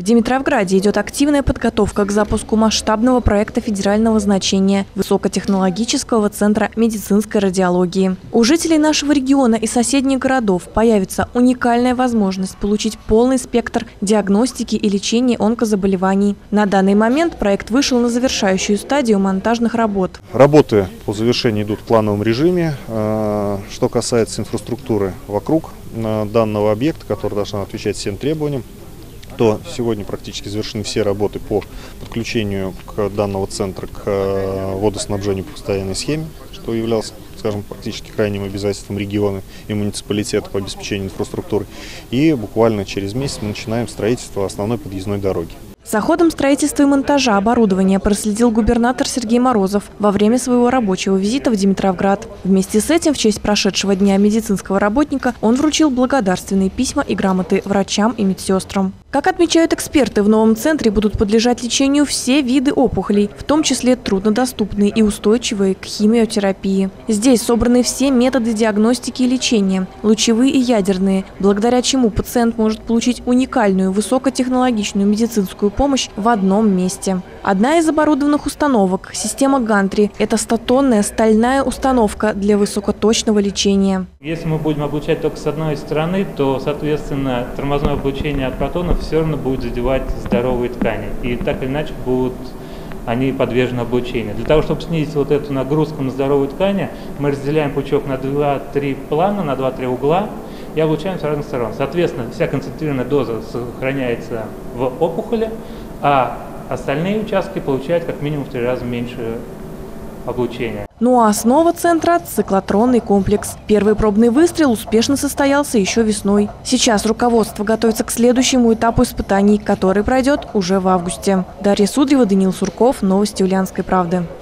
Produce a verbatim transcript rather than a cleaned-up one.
В Димитровграде идет активная подготовка к запуску масштабного проекта федерального значения высокотехнологического центра медицинской радиологии. У жителей нашего региона и соседних городов появится уникальная возможность получить полный спектр диагностики и лечения онкозаболеваний. На данный момент проект вышел на завершающую стадию монтажных работ. Работы по завершению идут в плановом режиме. Что касается инфраструктуры вокруг данного объекта, который должна отвечать всем требованиям, то сегодня практически завершены все работы по подключению к данного центра к водоснабжению по постоянной схеме, что являлось, скажем, практически крайним обязательством региона и муниципалитета по обеспечению инфраструктуры. И буквально через месяц мы начинаем строительство основной подъездной дороги. За ходом строительства и монтажа оборудования проследил губернатор Сергей Морозов во время своего рабочего визита в Димитровград. Вместе с этим, в честь прошедшего дня медицинского работника, он вручил благодарственные письма и грамоты врачам и медсестрам. Как отмечают эксперты, в новом центре будут подлежать лечению все виды опухолей, в том числе труднодоступные и устойчивые к химиотерапии. Здесь собраны все методы диагностики и лечения, лучевые и ядерные, благодаря чему пациент может получить уникальную высокотехнологичную медицинскую помощь в одном месте. Одна из оборудованных установок – система Гантри – это стотонная стальная установка для высокоточного лечения. Если мы будем облучать только с одной стороны, то, соответственно, тормозное облучение от протонов все равно будет задевать здоровые ткани. И так или иначе будут они подвержены облучению. Для того, чтобы снизить вот эту нагрузку на здоровые ткани, мы разделяем пучок на два-три плана, на два-три угла и облучаем с разных сторон. Соответственно, вся концентрированная доза сохраняется в опухоли, а остальные участки получают как минимум в три раза меньше облучения. Ну а основа центра – циклотронный комплекс. Первый пробный выстрел успешно состоялся еще весной. Сейчас руководство готовится к следующему этапу испытаний, который пройдет уже в августе. Дарья Судрева, Даниил Сурков. Новости Ульяновской правды.